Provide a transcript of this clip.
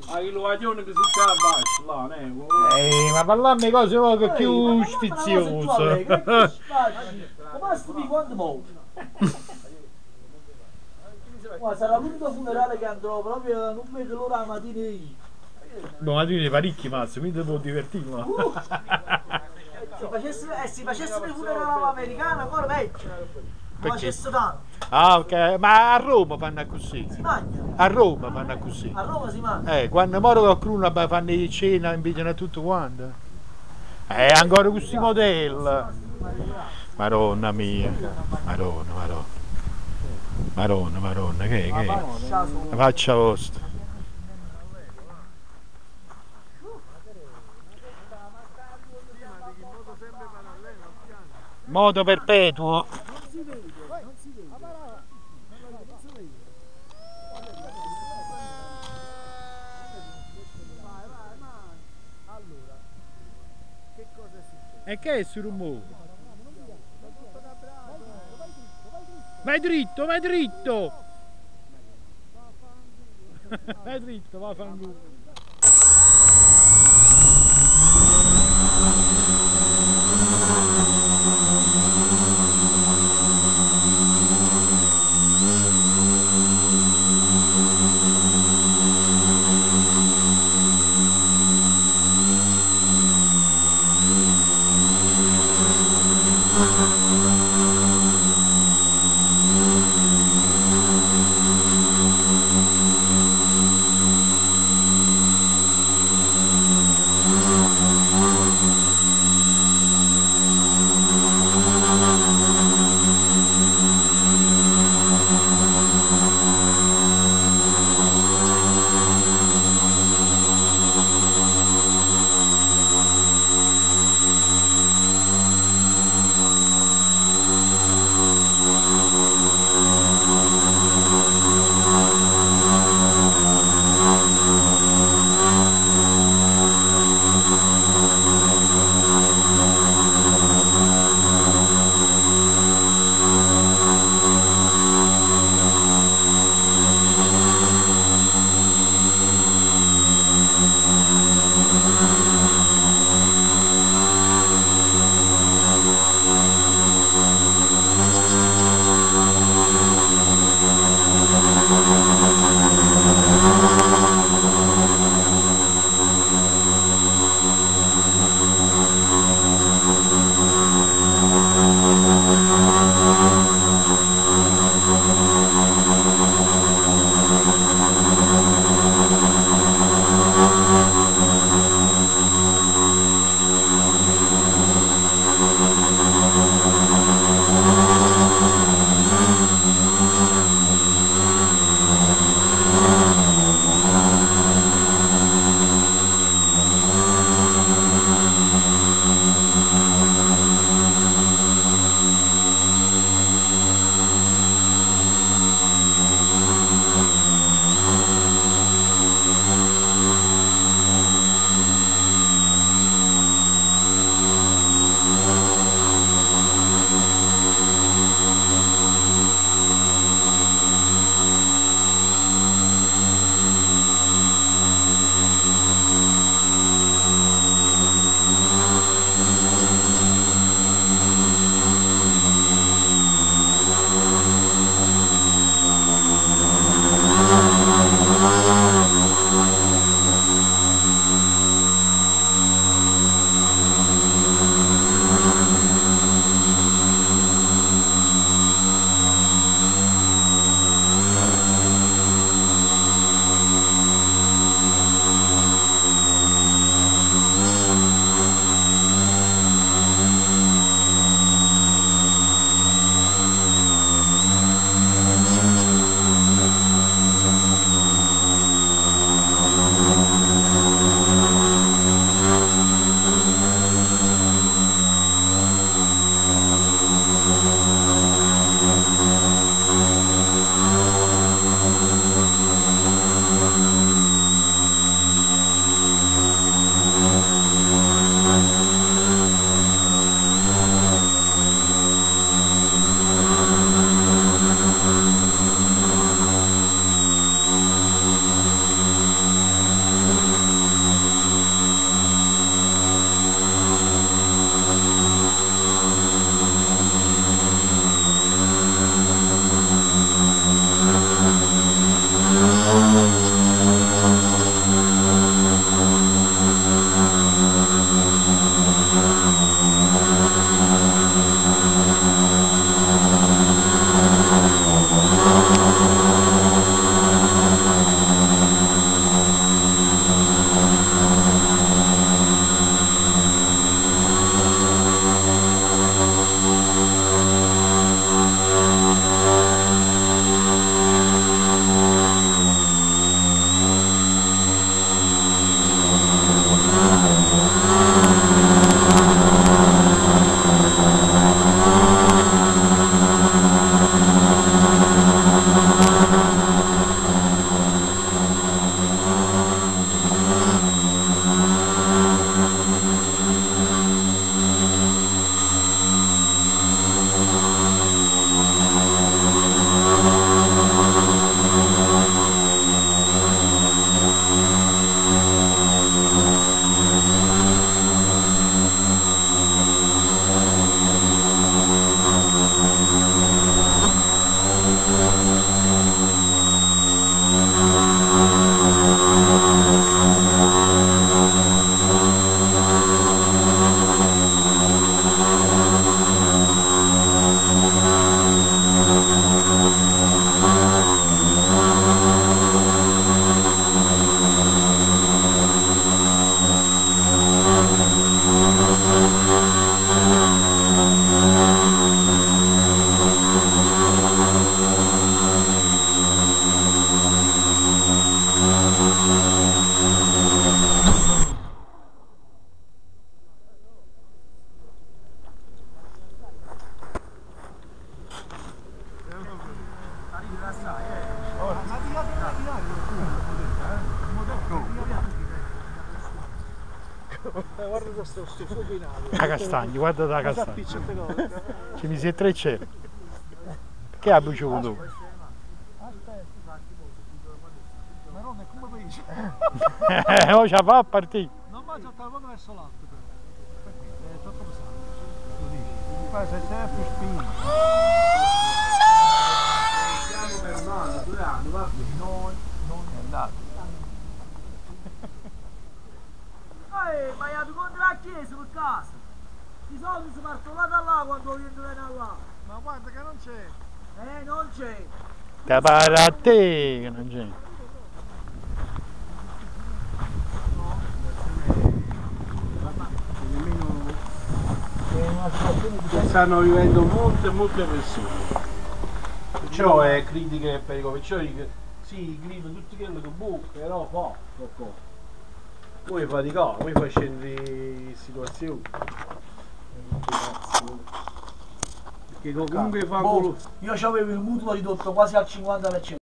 lo guaglione che si sta a basso, là, ma parlarmi cose poco più sfiziose. Come sti quando muovi? Ma sarà l'unico funerale che andrò, proprio non vedo l'ora la mattina io. Boh, ma tu ne parecchi mazzo, quindi ti può divertire, ma. Si facessero i funerali all'americana ancora peggio. Ma facessero tanto. Ah, ok, ma a Roma fanno così. Si mangia. A Roma fanno così. A Roma si mangia. Quando muore qualcuno fanno cena, invitano a tutto quanto. Ancora questi modelli. Maronna mia. Maronna, che è? La faccia vostra. Moto perpetuo. E che è sul rumore? Vai dritto, vai dritto! Vai dritto, va a fanculo. Guarda questo fuoco in aria. La castagna, guarda la castagna. Ci mi si 3 cieli. Che ha bruciato tu? Ma non è come dice. Oh, ci fa a partire. Non va già proprio verso l'alto però. È troppo pesante. Lo dici. Poi se c'è più spinto. Stiamo per un anno, 2 anni, va bene. Non è andato. Ma io contro la chiesa per casa. I soldi si partono là da là quando viene là. Ma guarda che non c'è. Non c'è. Te pare a te che non c'è. Che stanno vivendo molte persone. Perciò è critiche per i comincioli, sì, grido tutti quello che buca, però fa qualcosa. Poi faticare, poi fa scendere situazioni. Perché comunque fa Io avevo il mutuo ridotto quasi al 50%.